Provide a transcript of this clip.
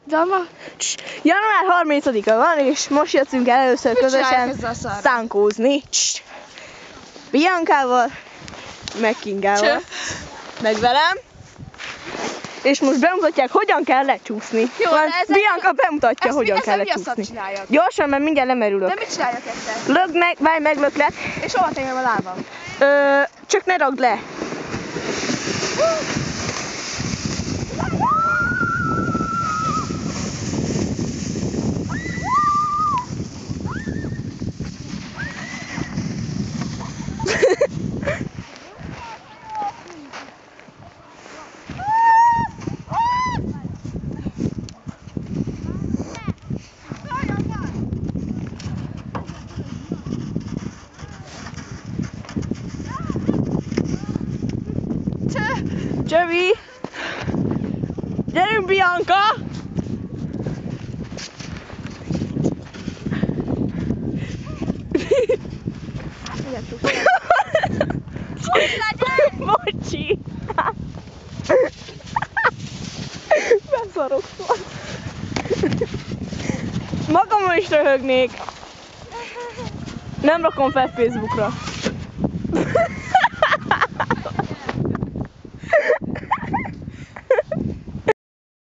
Január 30-a van, és most jöttünk el először közösen szánkózni. Biancával, meg Kingával, meg velem. És most bemutatják, hogyan kell lecsúszni. Jó, Bianca bemutatja, hogyan kell lecsúszni. Gyorsan, mert mindjárt lemerülök. De mit csináljak ezzel? Lögd meg, várj, meglöklek. És hova tegyem a lábam? Csak ne ragd le. Csövi! Gyerünk, Bianca! Bocsi! Beszarok szól. Magamon is röhögnék. Nem rakom fel Facebookra.